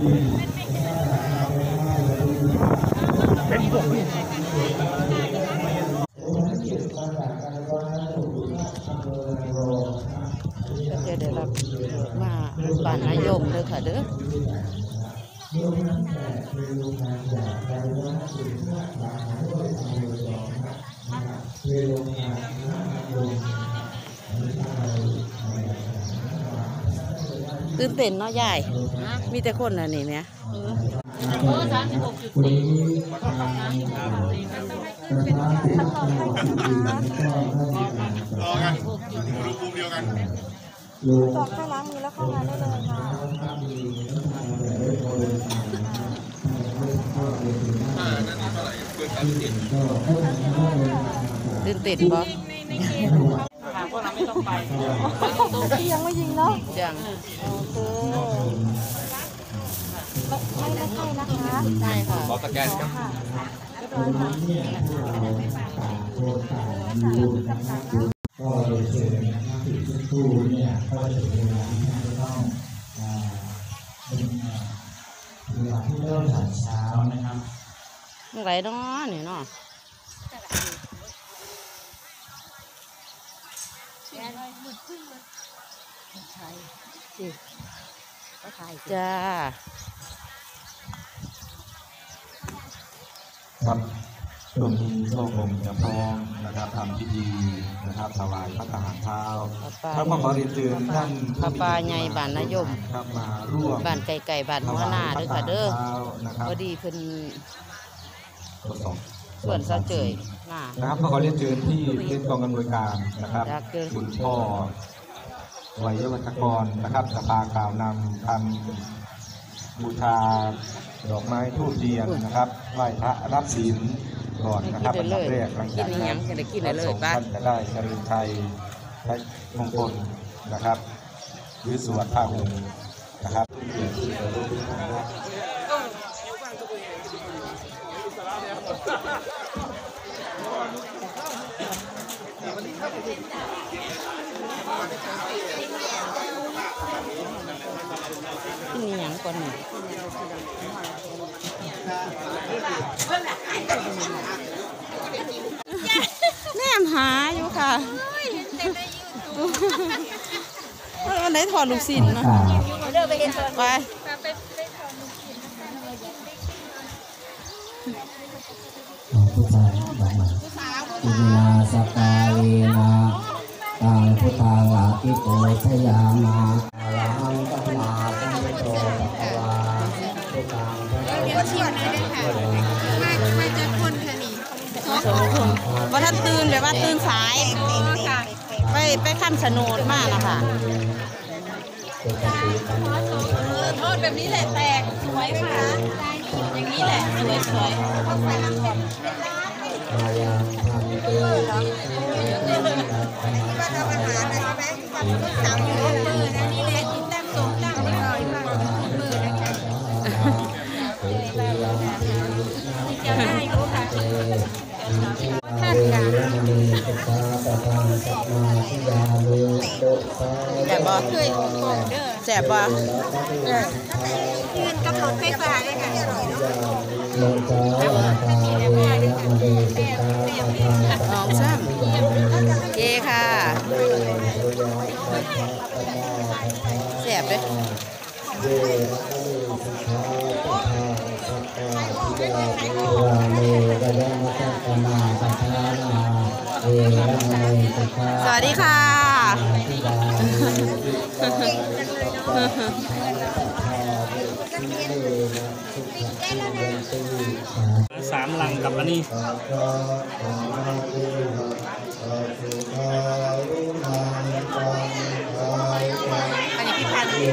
เป็นพวกเดี๋ยวเรามาบ้านนายมเลยค่ะเด้อตื่นเต้นเนาะยายมีแต่คนน่ะนี่ไหมตอกข้างล้างมือแล้วเข้างานได้เลยค่ะตื่นเต้นบ่พวกเราไม่ต้องไปที่ยังไม่ยิงเนาะยังโอเคไม่ใช่นะคะใช่ค่ะขอสแกนครับก็โดยเฉลี่ยที่ทุกๆเนี่ยก็จะเป็นเวลาที่จะต้องเป็นเวลาที่เริ่มแต่เช้านะครับเมื่อไหรเนาะนี่เนาะจ้าครับช่วงนี้ช่วงผมจะพร้อมนะครับทำพิธีนะครับถวายพระทหารเท้าพระมขอเรียนเชิญท่านพระป่าใหญ่บ้านนายมครับมาร่วมบ้านไก่บ้านหัวหน้าด้วยค่ะเด้อพอดีเพิ่นส่วนเสาเจยมานะครับขอเรียนเชิญที่เป็นกองอำนวยการนะครับคุณพ่อวัยวัฒกรนะครับสภากล่าวนำทำบูชาดอกไม้ทูบเทียนนะครับไหว้พระรับศีลก่อนนะครับอันดับแรกหลังจากนั้นท่านจะได้เจริญชัยและมงคลนะครับหรือสวดพระองค์นะครับที่นี่ยังก่อนนี่แนมหาอยู่ค่ะวันไหนถอดลูกศิลป์นะไปอินาสกาเลนะตังพุทธังอาภิโภชยามาอรหังสัมมาสัมพุทโธภะคะวาพุทธังพระเจ้าเชียวนะไม่จะคนแค่นี้ว่าท่านตื่นแบบว่าตื่นสายไปขั้นสนดมากนะคะโทษแบบนี้แหละแตกสวยค่ะอย่างนี้แหละสวยมายังพันเตทำอาหารได้ไหมสามอยู่มือนะนี่แหละกินแต้มส้มแต้มอร่อยมากมือนะคะจะได้รู้ค่ะท่านค่ะแซ่บบ่แซ่บบ่ยืนกับรถไฟฟ้าเลยค่ะอร่อยเนาะน้องซ้ำเกค่ะแซ่บเลยสวัสดีค่ะ 3 ลังกับอันนี้พี่พันธุ์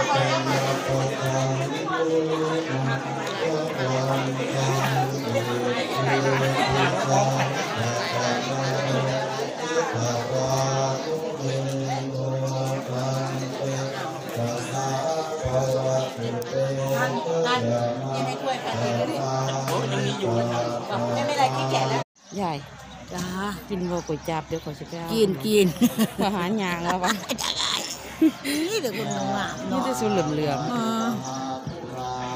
ยังให้ถ้วยค่ะยังมีอยู่ไม่เป็นไรที่แก่แล้วใหญ่จ้ากินโบก๋วยจับเดี๋ยวขอชิบกินอาหารยางแล้ววะนี่เดี๋ยวคุณงามนี่จะสูเหลื่อม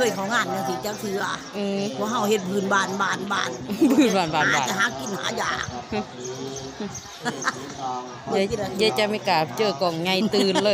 ยเขางานจังสิจังคือว่าเฮาเฮ็ดบืนบานบืนบานจะหากินหายากเยจะไม่กล้าเจอกล่องไงตื่นเลย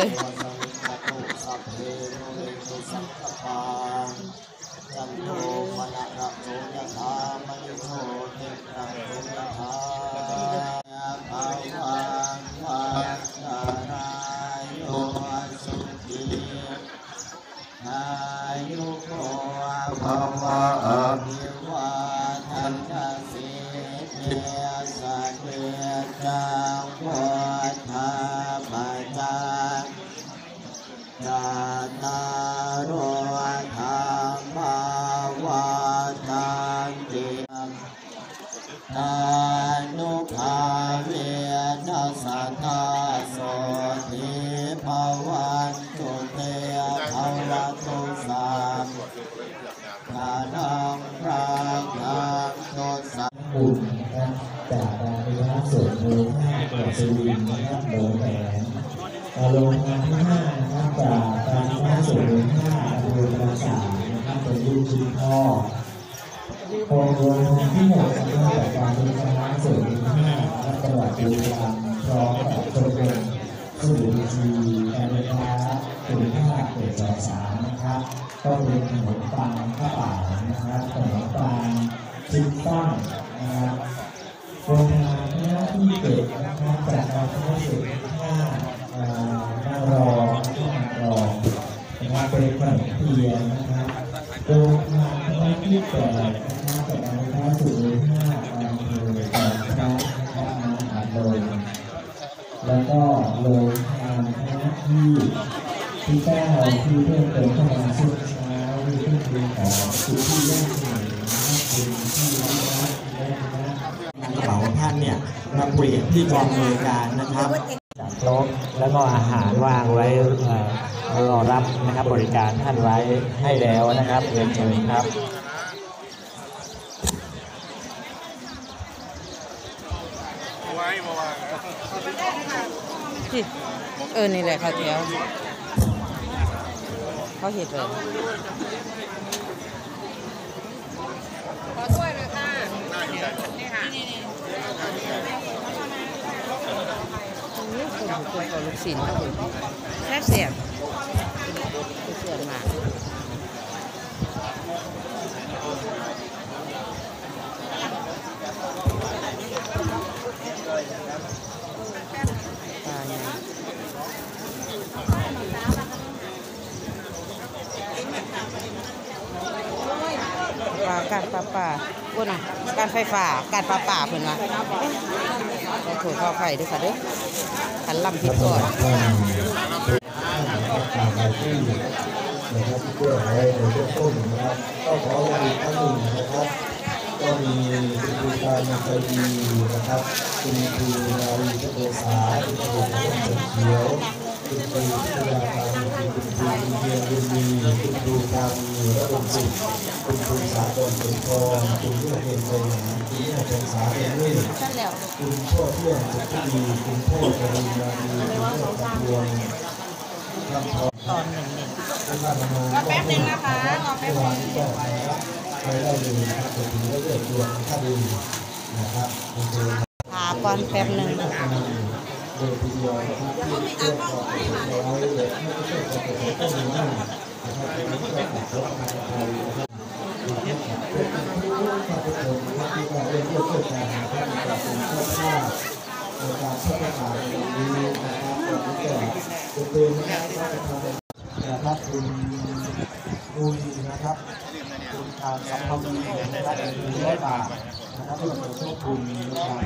บุญนะครับจากการพิพากษาโดย5จังหวัดสุรินทร์นะครับโดยแผนโรงงานที่5นะครับจากการพิพากษาโดย5โดยประสานนะครับเป็นรุ่นชิ้นพ่อโรงงานที่6นะครับจากการพิพากษาโดย5นะครับจังหวัดบุรีรัมย์พร้อมกับชมรมสื่อทีการค้าสินค้าเกิดจากสารนะครับก็เป็นขนมปังข้าวเปล่านะครับขนมปังชิ้นตั้งนะครับโรงงานหน้าที่เกิดนะครับจากการทำสินค้านั่งรอนะครับเป็นขนมเทียนนะครับโรงงานหน้าที่เกิดนะครับจากการทำสินค้าอำเภอการค้าอาโดยแล้วก็โรงงานหน้าที่9ที่เพิ่มเติมเข้ามาช่วงเช้าที่เพิ่มเติมของสุที่แรกหนึ่งคุณที่รักและกระเป๋าท่านเนี่ยมาเปลี่ยนที่กองบริการนะครับจัดโต๊ะแล้วก็อาหารวางไว้รอรับนะครับบริการท่านไว้ให้แล้วนะครับเรียนเชิญครับนี่แหละเขาเที่ยวเขาเห็ดเลยขอถ้วยเลยค่ะนี่ค่ะคนเอาลูกศิลป์มาคุณแซ่บเสียบมากการปลาพูดนะการไฟฟ้าการปลาเพื่อนว่าเราถูกข้าวไข่ด้วยค่ะเด้อขันลำพิษก่อนนะครับเพื่อให้ในเบื้องต้นนะครับก็ขออีกครั้งหนึ่งนะครับก็มีคุณครูการใจดีนะครับคุณครูนารีเทศาคุณครูต้นเขียวคุณครูพิทยาการคุณครูเพียรบุญมีคุณครูการมีระดมศิษย์คุณครูสากลเป็นทองคุณเพื่อเป็นใจหนาคุณเพื่อเป็นสาเป็นเล่คุณพ่อเพื่อนคุณที่ดีคุณพ่อกรุณาดีคุณพ่อตะบวงทำทองตอนหนึ่งแป๊บนึงนะคะรอแป๊บนึงไปได้เลยนะครับจะถือว่าเกิดดวงถ้าดีนะครับหาก่อนแป๊บนึงโดยทีเดียวนะครับที่เรื่องของเราเลยไม่ใช่จะเป็นต้นหน้านะครับเป็นเรื่องของรถไฟนะครับทุกคนที่มาเรียนรู้เรื่องการนะครับการเป็นข้อข้าในการพัฒนาในนี้นะครับตอนนี้ก็เป็นนะครับคุณนุยนะครับคุณทางสัมภาระนะครับ100 บาทนะครับเพื่อขอบคุณนะครับ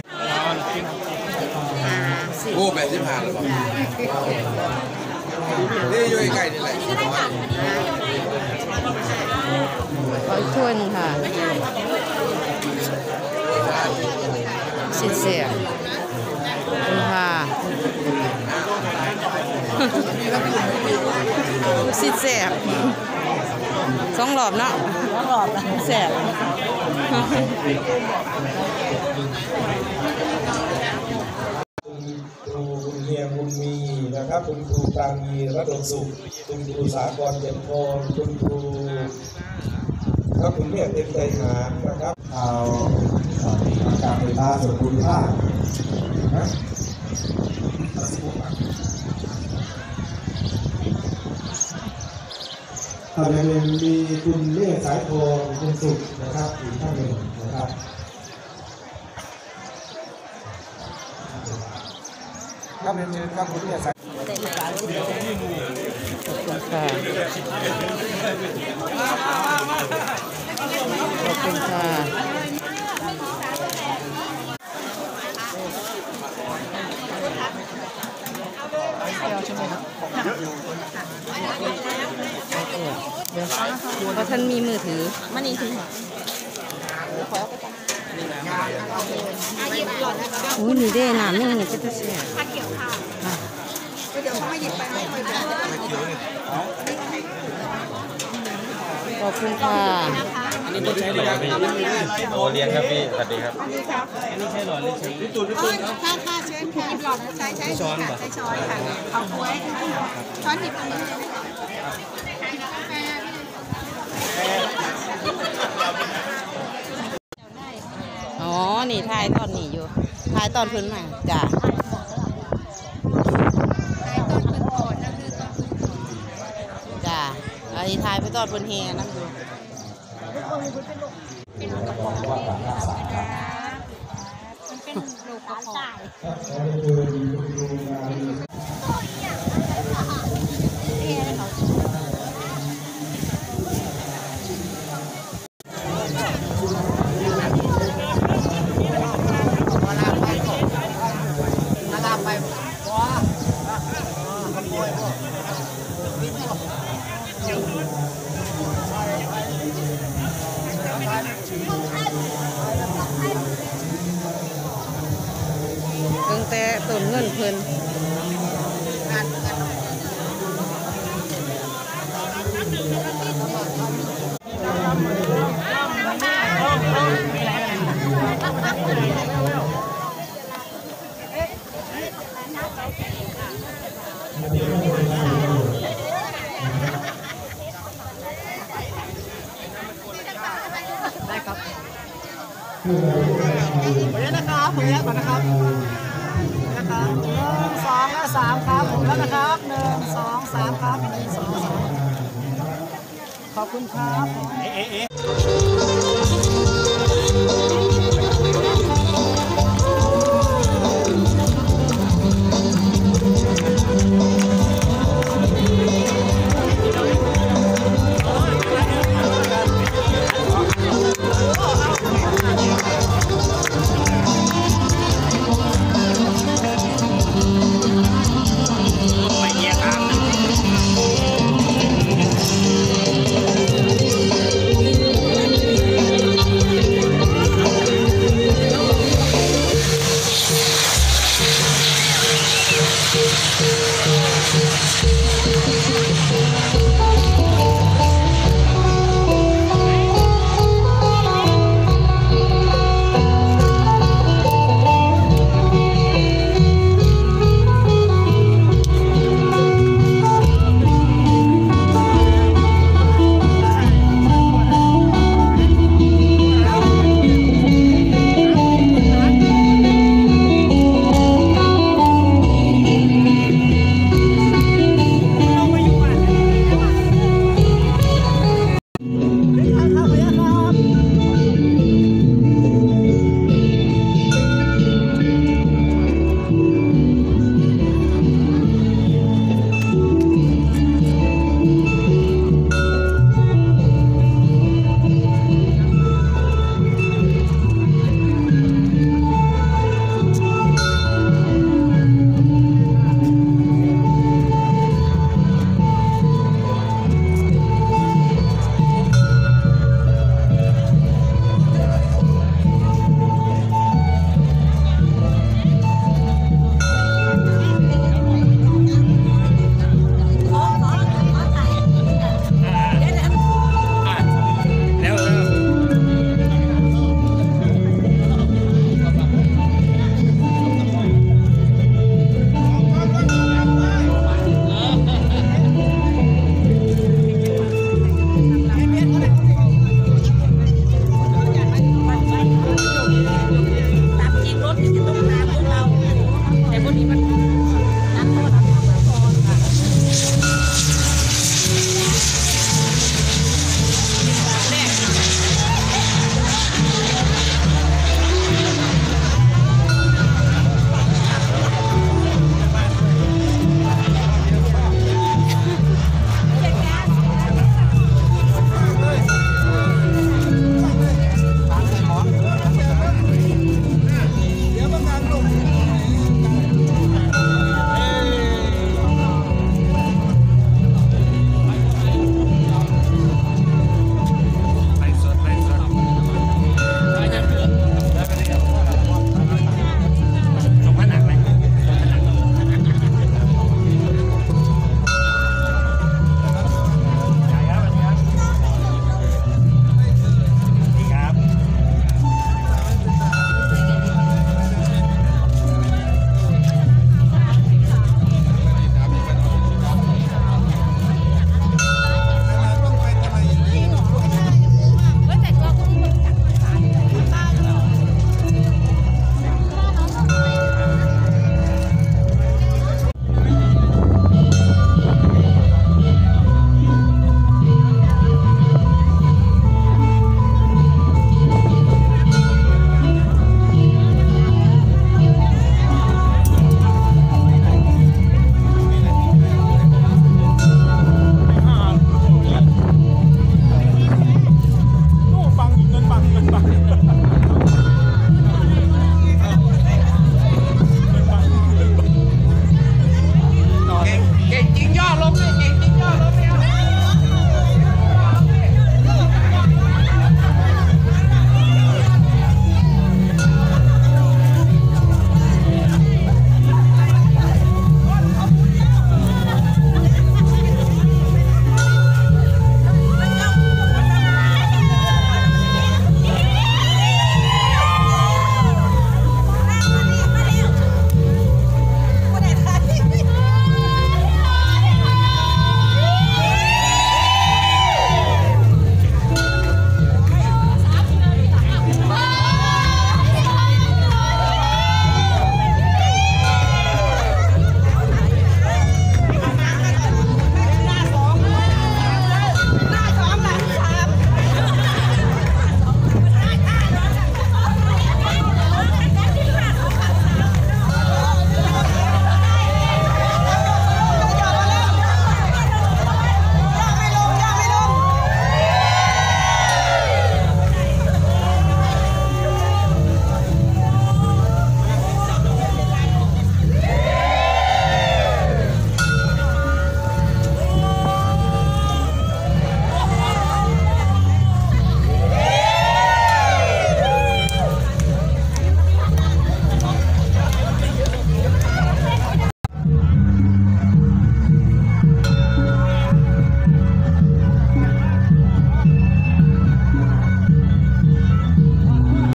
โอ้แบบที่ผ่านหรือเปล่านี่อยู่ใกล้ๆนี่แหละขอช่วยหนึ่งค่ะเสียคุณค่ะสิแสบ2 รอบเนาะ2 รอบแสบครูเฮียบุญมีนะครับนะครับคุณครูปราณีรัตนสุขคุณครูสากรเจริญพรคุณครูครับคุณแม่เต็มใจหารนะครับเอาการไฟฟ้าส่วนภูมิภาคนะตอนนี้มีคุณเลี่ยสายทองคุณสุขนะครับอีกท่านหนึ่งนะครับครับเรียนเชิญครับคุณเลี่ยสายขอบคุณค่ะขอบคุณค่ะเดี๋ยวเพราะท่านมีมือถือมันนี่ถือโอ้ยนี่เด้น้ำนี่มันก็จะเสียเดี๋ยวเขามาหยิบไปให้ค่อยๆขอบคุณค่ะอันนี้ต้องใช้หลอดไปโอเลี้ยงครับพี่สวัสดีครับอันนี้ใช้หลอดเล็กใช้พี่ตูนค่ะเชิญค่ะหลอดใช้ช้อนค่ะใช้ช้อนค่ะเอาถ้วยช้อนหยิบตรงนี้เลยอ๋อนี่ทายตอนนี้อยู่ทายตอนพื้นมาจ้ะจ้ะไอ้ทายไปตอนพื้นเฮนั่นดูตั้งแต่ต้นเงินเพิ่นได้ครับขออนุญาตนะครับขออนุญาตก่อนนะครับนะครับ1 2และ3ครับผมแล้วนะครับ1 2 3ครับ1 2 3ขอบคุณครับ